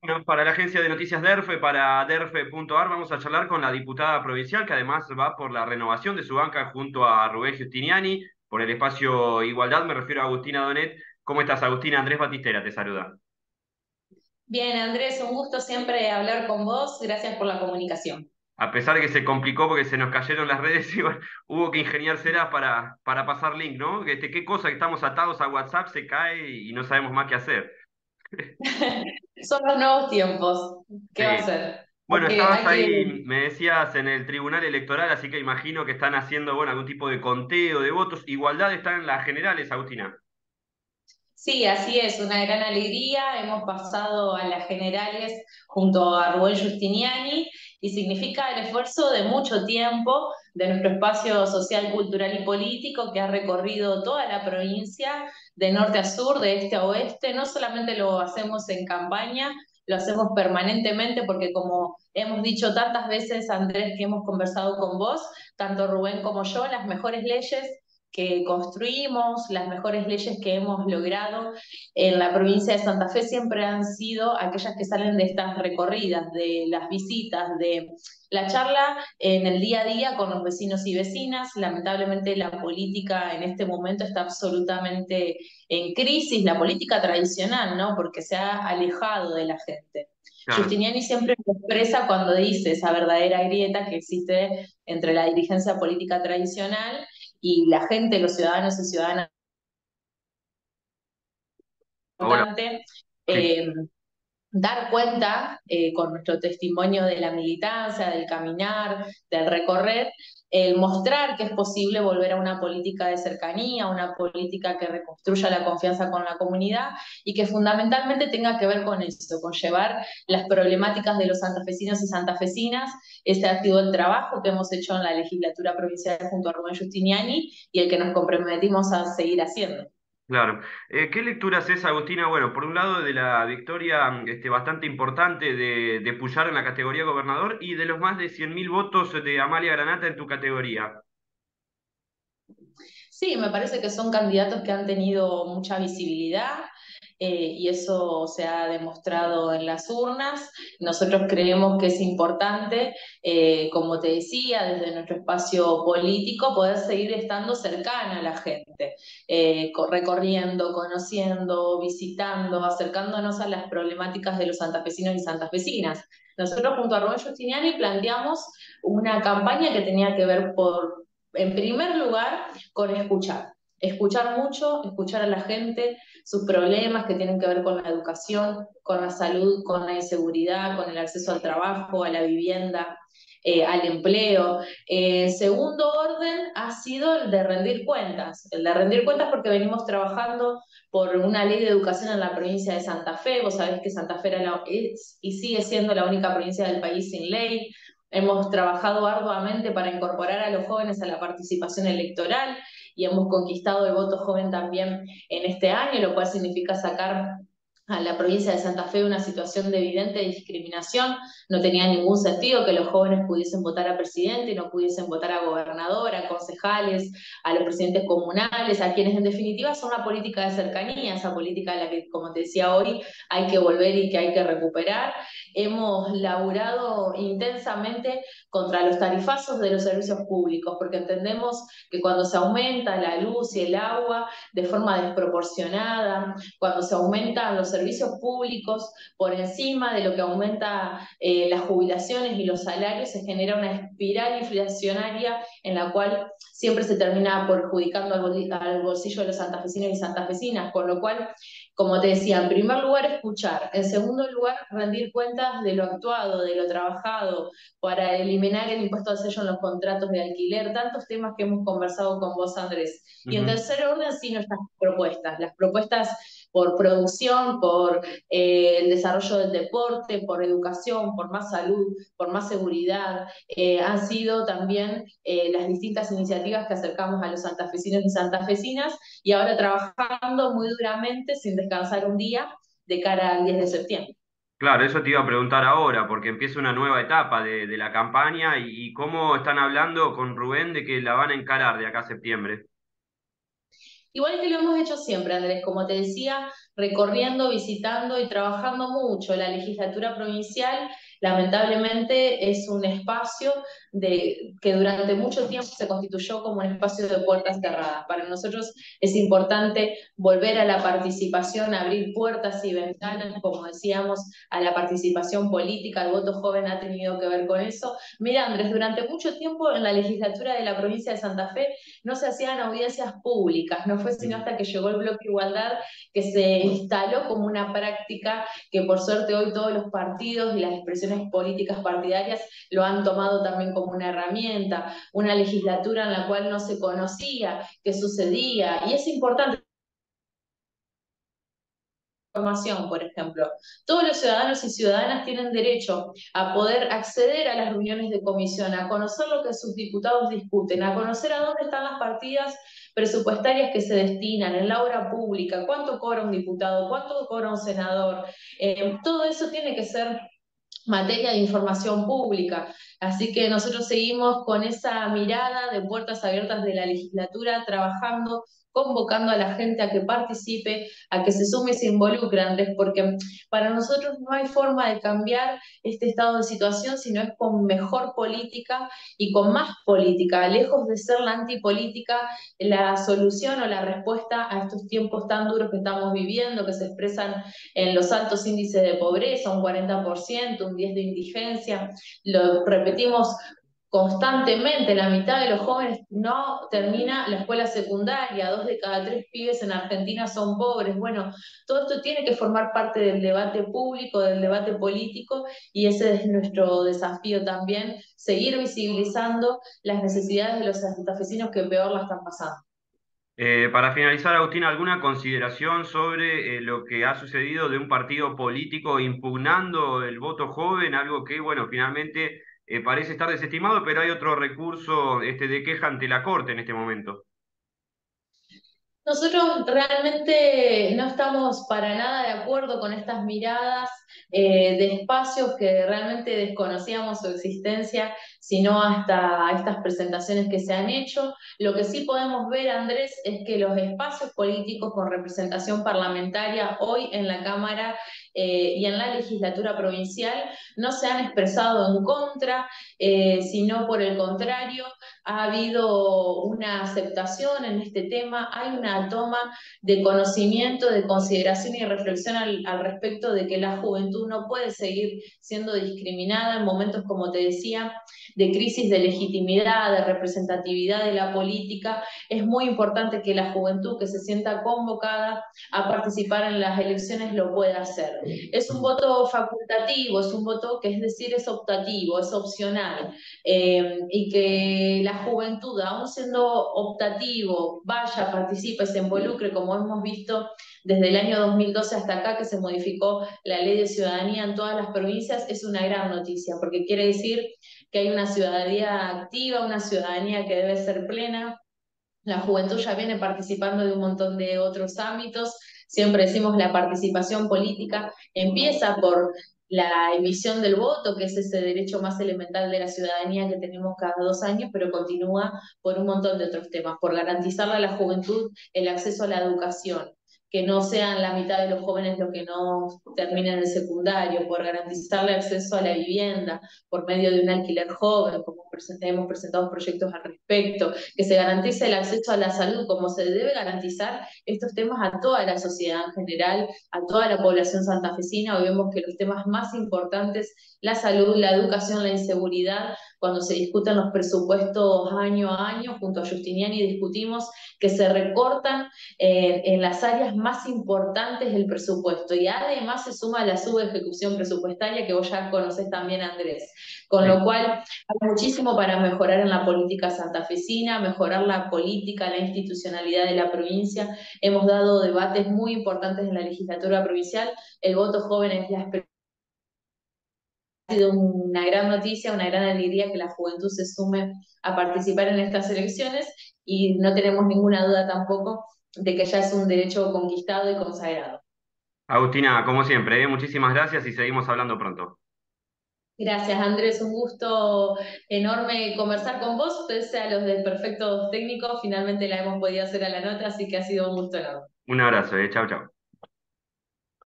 Bueno, para la agencia de noticias DERFE, para derfe.ar, vamos a charlar con la diputada provincial, que además va por la renovación de su banca junto a Rubén Giustiniani, por el espacio Igualdad, me refiero a Agustina Donet. ¿Cómo estás, Agustina? Andrés Batistera te saluda. Bien, Andrés, un gusto siempre hablar con vos. Gracias por la comunicación. A pesar de que se complicó porque se nos cayeron las redes, y bueno, hubo que ingeniárselas para pasar link, ¿no? Qué cosa que estamos atados a WhatsApp, se cae y no sabemos más qué hacer. Son los nuevos tiempos. ¿Qué va a Sí. ser? Bueno, estabas Hay que ahí, me decías, en el Tribunal Electoral, así que imagino que están haciendo, bueno, algún tipo de conteo de votos. Igualdad está en las generales, Agustina. Sí, así es, una gran alegría. Hemos pasado a las generales junto a Rubén Giustiniani y significa el esfuerzo de mucho tiempo de nuestro espacio social, cultural y político que ha recorrido toda la provincia de norte a sur, de este a oeste. No solamente lo hacemos en campaña, lo hacemos permanentemente porque como hemos dicho tantas veces, Andrés, que hemos conversado con vos, tanto Rubén como yo, las mejores leyes que construimos, las mejores leyes que hemos logrado en la provincia de Santa Fe siempre han sido aquellas que salen de estas recorridas, de las visitas, de la charla en el día a día con los vecinos y vecinas. Lamentablemente la política en este momento está absolutamente en crisis, la política tradicional, ¿no? Porque se ha alejado de la gente. Claro. Giustiniani siempre lo expresa cuando dice esa verdadera grieta que existe entre la dirigencia política tradicional y la gente, los ciudadanos y ciudadanas, Hola. importante Sí. eh, dar cuenta con nuestro testimonio de la militancia, del caminar, del recorrer, el mostrar que es posible volver a una política de cercanía, una política que reconstruya la confianza con la comunidad y que fundamentalmente tenga que ver con eso, con llevar las problemáticas de los santafesinos y santafesinas. Ese ha sido el trabajo que hemos hecho en la legislatura provincial junto a Rubén Giustiniani y el que nos comprometimos a seguir haciendo. Claro. ¿Qué lectura haces, Agustina? Bueno, por un lado de la victoria bastante importante de Puyar en la categoría gobernador y de los más de 100.000 votos de Amalia Granata en tu categoría. Sí, me parece que son candidatos que han tenido mucha visibilidad y eso se ha demostrado en las urnas. Nosotros creemos que es importante, como te decía, desde nuestro espacio político, poder seguir estando cercana a la gente, recorriendo, conociendo, visitando, acercándonos a las problemáticas de los santafesinos y santafesinas. Nosotros junto a Rubén Giustiniani planteamos una campaña que tenía que ver en primer lugar, con escuchar. Escuchar mucho, escuchar a la gente, sus problemas que tienen que ver con la educación, con la salud, con la inseguridad, con el acceso al trabajo, a la vivienda, al empleo. Segundo orden ha sido el de rendir cuentas. El de rendir cuentas porque venimos trabajando por una ley de educación en la provincia de Santa Fe. Vos sabés que Santa Fe es y sigue siendo la única provincia del país sin ley. Hemos trabajado arduamente para incorporar a los jóvenes a la participación electoral y hemos conquistado el voto joven también en este año, lo cual significa sacar a la provincia de Santa Fe una situación de evidente discriminación. No tenía ningún sentido que los jóvenes pudiesen votar a presidente y no pudiesen votar a gobernador, a concejales, a los presidentes comunales, a quienes en definitiva son una política de cercanía, esa política a la que, como te decía hoy, hay que volver y que hay que recuperar. Hemos laburado intensamente contra los tarifazos de los servicios públicos, porque entendemos que cuando se aumenta la luz y el agua de forma desproporcionada, cuando se aumentan los servicios públicos por encima de lo que aumenta las jubilaciones y los salarios, se genera una espiral inflacionaria en la cual siempre se termina perjudicando al bolsillo de los santafesinos y santafesinas, con lo cual, como te decía, en primer lugar escuchar, en segundo lugar rendir cuentas de lo actuado, de lo trabajado, para eliminar el impuesto al sello en los contratos de alquiler, tantos temas que hemos conversado con vos, Andrés. Y en Ujú. tercer orden, sí, nuestras propuestas, las propuestas por producción, por el desarrollo del deporte, por educación, por más salud, por más seguridad, han sido también las distintas iniciativas que acercamos a los santafesinos y santafesinas y ahora trabajando muy duramente, sin descansar un día, de cara al 10 de septiembre. Claro, eso te iba a preguntar ahora, porque empieza una nueva etapa de la campaña y cómo están hablando con Rubén de que la van a encarar de acá a septiembre. Igual que lo hemos hecho siempre, Andrés, como te decía, recorriendo, visitando y trabajando mucho. La legislatura provincial, lamentablemente, es un espacio que durante mucho tiempo se constituyó como un espacio de puertas cerradas. Para nosotros es importante volver a la participación, abrir puertas y ventanas, como decíamos, a la participación política. El voto joven ha tenido que ver con eso. Mira, Andrés, durante mucho tiempo en la legislatura de la provincia de Santa Fe no se hacían audiencias públicas, no fue sino hasta que llegó el bloque Igualdad que se instaló como una práctica que por suerte hoy todos los partidos y las expresiones políticas partidarias lo han tomado también como una herramienta, una legislatura en la cual no se conocía qué sucedía, y es importante información, por ejemplo. Todos los ciudadanos y ciudadanas tienen derecho a poder acceder a las reuniones de comisión, a conocer lo que sus diputados discuten, a conocer a dónde están las partidas presupuestarias que se destinan en la obra pública, cuánto cobra un diputado, cuánto cobra un senador. Todo eso tiene que ser materia de información pública. Así que nosotros seguimos con esa mirada de puertas abiertas de la legislatura, trabajando, convocando a la gente a que participe, a que se sume y se involucre, Andrés, porque para nosotros no hay forma de cambiar este estado de situación, sino es con mejor política y con más política, lejos de ser la antipolítica, la solución o la respuesta a estos tiempos tan duros que estamos viviendo, que se expresan en los altos índices de pobreza, un 40%, un 10% de indigencia. Lo repetimos constantemente, la mitad de los jóvenes no termina la escuela secundaria, 2 de cada 3 pibes en Argentina son pobres. Bueno, todo esto tiene que formar parte del debate público, del debate político, y ese es nuestro desafío también, seguir visibilizando las necesidades de los santafesinos que peor la están pasando. Para finalizar, Agustín, ¿alguna consideración sobre lo que ha sucedido de un partido político impugnando el voto joven? Algo que, bueno, finalmente parece estar desestimado, pero hay otro recurso de queja ante la Corte en este momento. Nosotros realmente no estamos para nada de acuerdo con estas miradas de espacios que realmente desconocíamos su existencia, sino hasta estas presentaciones que se han hecho. Lo que sí podemos ver, Andrés, es que los espacios políticos con representación parlamentaria hoy en la Cámara y en la legislatura provincial no se han expresado en contra, sino por el contrario ha habido una aceptación en este tema, hay una toma de conocimiento, de consideración y reflexión al respecto de que la juventud no puede seguir siendo discriminada en momentos, como te decía, de crisis de legitimidad, de representatividad de la política. Es muy importante que la juventud que se sienta convocada a participar en las elecciones lo pueda hacer. Es un voto facultativo, es un voto que es decir, es optativo, es opcional, y que la juventud, aún siendo optativo, vaya, participe, se involucre, como hemos visto desde el año 2012 hasta acá, que se modificó la ley de ciudadanía en todas las provincias, es una gran noticia, porque quiere decir que hay una ciudadanía activa, una ciudadanía que debe ser plena. La juventud ya viene participando de un montón de otros ámbitos. Siempre decimos la participación política empieza por la emisión del voto, que es ese derecho más elemental de la ciudadanía que tenemos cada 2 años, pero continúa por un montón de otros temas, por garantizarle a la juventud el acceso a la educación, que no sean la mitad de los jóvenes los que no terminen el secundario, por garantizarle acceso a la vivienda por medio de un alquiler joven, como hemos presentado proyectos al respecto, que se garantice el acceso a la salud, como se debe garantizar estos temas a toda la sociedad en general, a toda la población santafesina. Hoy vemos que los temas más importantes, la salud, la educación, la inseguridad, cuando se discuten los presupuestos año a año, junto a Justiniani discutimos que se recortan en las áreas más importantes del presupuesto, y además se suma la subejecución presupuestaria que vos ya conocés también, Andrés. Con Sí. lo cual hay muchísimo para mejorar en la política santafesina, mejorar la política, la institucionalidad de la provincia. Hemos dado debates muy importantes en la legislatura provincial. El voto joven es ha sido una gran noticia, una gran alegría que la juventud se sume a participar en estas elecciones, y no tenemos ninguna duda tampoco de que ya es un derecho conquistado y consagrado. Agustina, como siempre, muchísimas gracias y seguimos hablando pronto. Gracias, Andrés. Un gusto enorme conversar con vos, pese a los desperfectos técnicos. Finalmente la hemos podido hacer a la nota, así que ha sido un gusto enorme. Un abrazo, chau, chau.